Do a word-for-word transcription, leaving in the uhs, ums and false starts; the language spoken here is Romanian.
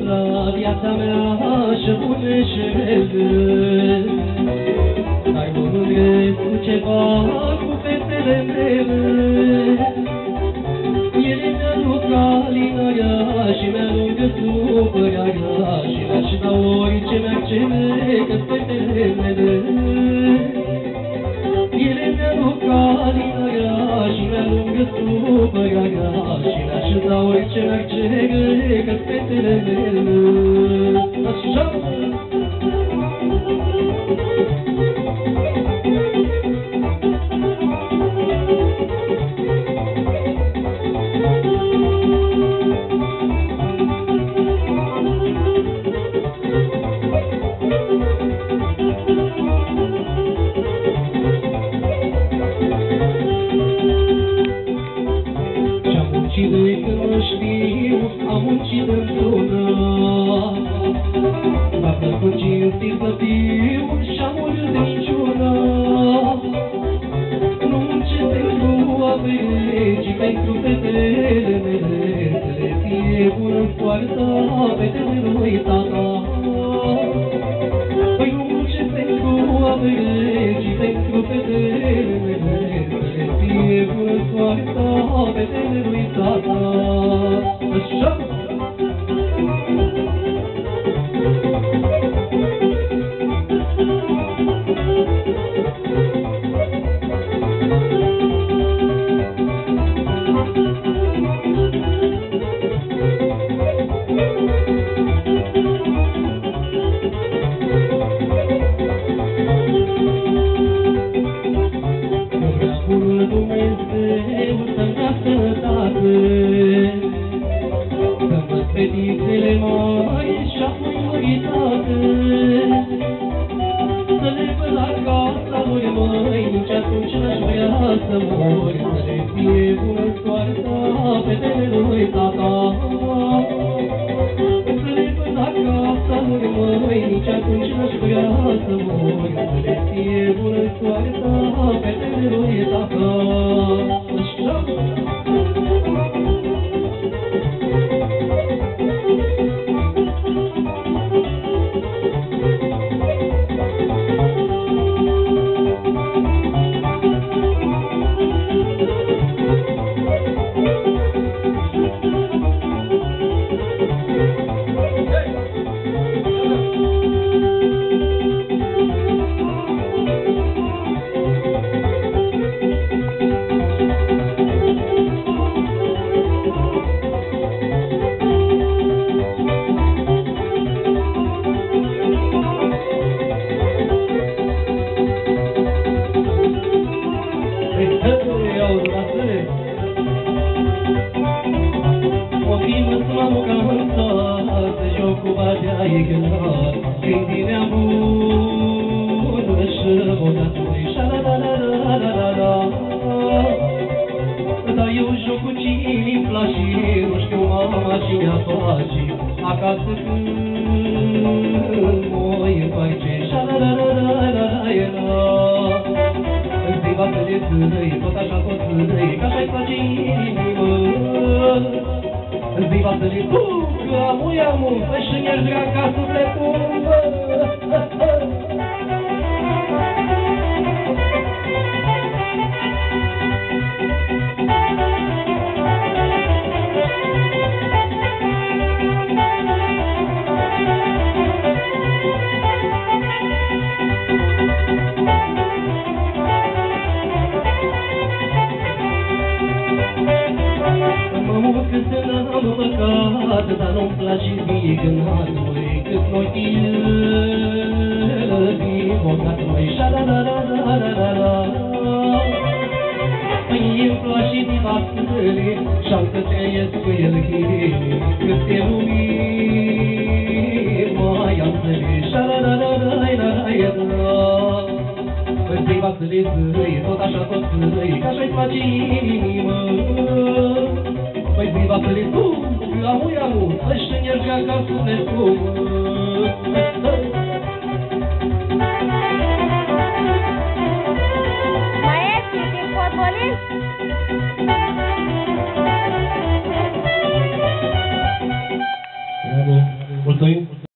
la viața mea și bune și râd. Dar mă mândresc cu ceva cu fetele mele. Ele mi-aduc alinarea și mi-alungă supărarea și mi-aș da orice mi-ar cere că fetele mele. Ele mi-aduc alinarea și mi-alungă supărarea și mi-aș da orice mi-ar cere că fetele mele. Așa! Am muncit într-una, mi-a plăcut cinstit să fiu și-am murit de niciuna. Nu muncesc pentru avere, ci pentru fetele mele, să le fie bună soarta fetele lui tata. Păi nu muncesc pentru avere, ci pentru fetele mele, să le fie bună soarta fetele lui tata. Așa! Fetițele mai și-apoi măritate, să le văd acasă lui măi, nici atunci n-aș vrea să mori, să le fie bună soarta fetele lui tata. Să le văd acasă lui măi, nici atunci n-aș vrea să mori, să le fie bună soarta fetele lui tata. Așa! Dar eu joc cu cine-mi place, nu știu mama cine-a face, acasă când mă-i întoarce. În ziua să le țârăi, tot așa tot țârăi, că așa-i place inimă. În ziua să le duc, amu-i amu, și mi-aș vrea ca sufletul. Am păcat, dar nu-mi place mie când măi, cât noi tine votat măi, șa-la-la-la-la-la-la-la. Mie-mi place diva stâle și-am să trăiesc cu el ghine, câte lumini mai am zăle, șa-la-la-la-la-la-la-la. Diva stâle zăi, tot așa tot zăi, că așa-i place inimă. Păi ziva să le duc, amu, amu, să-și îniergea ca sunetul. Maestru, te fotbolist? Bravo. Mulțumim!